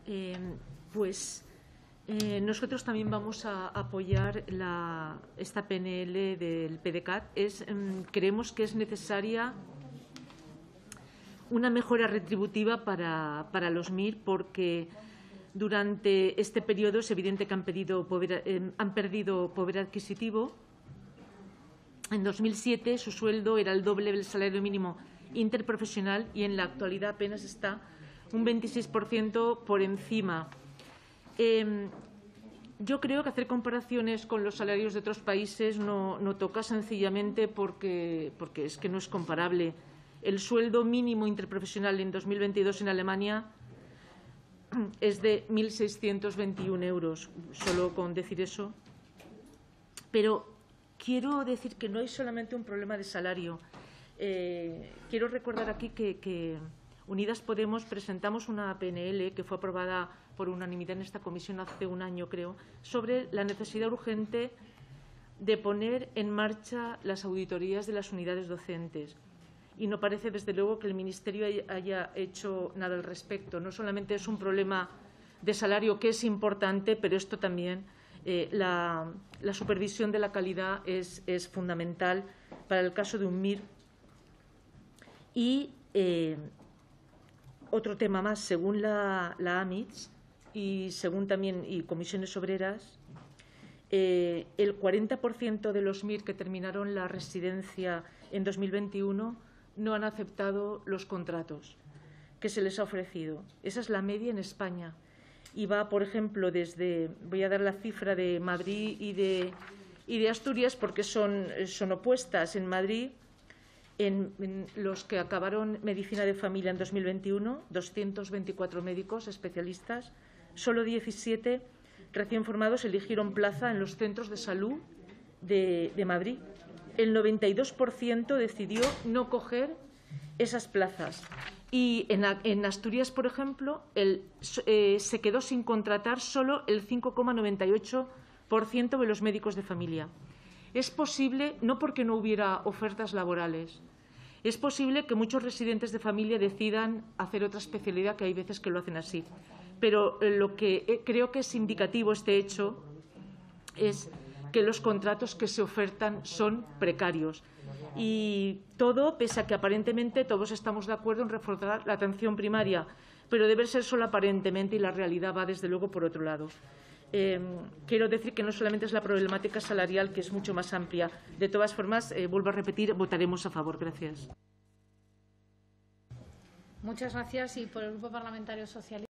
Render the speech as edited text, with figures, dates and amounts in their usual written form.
Nosotros también vamos a apoyar esta PNL del PDECAT. Creemos que es necesaria una mejora retributiva para los MIR, porque durante este periodo es evidente que han perdido poder adquisitivo. En 2007 su sueldo era el doble del salario mínimo interprofesional y en la actualidad apenas está un 26% por encima. Yo creo que hacer comparaciones con los salarios de otros países no toca, sencillamente porque es que no es comparable. El sueldo mínimo interprofesional en 2022 en Alemania es de 1.621 euros, solo con decir eso. Pero quiero decir que no hay solamente un problema de salario. Quiero recordar aquí que Unidas Podemos presentamos una PNL que fue aprobada por unanimidad en esta comisión hace un año, creo, sobre la necesidad urgente de poner en marcha las auditorías de las unidades docentes. Y no parece, desde luego, que el Ministerio haya hecho nada al respecto. No solamente es un problema de salario, que es importante, pero esto también, la supervisión de la calidad es fundamental para el caso de un MIR. Y otro tema más, según la AMITS y según también Comisiones Obreras, el 40% de los MIR que terminaron la residencia en 2021 no han aceptado los contratos que se les ha ofrecido. Esa es la media en España. Y va, por ejemplo, voy a dar la cifra de Madrid y de Asturias, porque son opuestas. En Madrid, en los que acabaron medicina de familia en 2021, 224 médicos especialistas, solo 17 recién formados eligieron plaza en los centros de salud de Madrid. El 92% decidió no coger esas plazas. Y en Asturias, por ejemplo, se quedó sin contratar solo el 5,98% de los médicos de familia. Es posible, no porque no hubiera ofertas laborales, es posible que muchos residentes de familia decidan hacer otra especialidad, que hay veces que lo hacen así. Pero lo que creo que es indicativo este hecho es que los contratos que se ofertan son precarios. Y todo, pese a que aparentemente todos estamos de acuerdo en reforzar la atención primaria, pero debe ser solo aparentemente, y la realidad va desde luego por otro lado. Quiero decir que no solamente es la problemática salarial, que es mucho más amplia. De todas formas, vuelvo a repetir, votaremos a favor. Gracias. Muchas gracias. Y por el Grupo Parlamentario Socialista.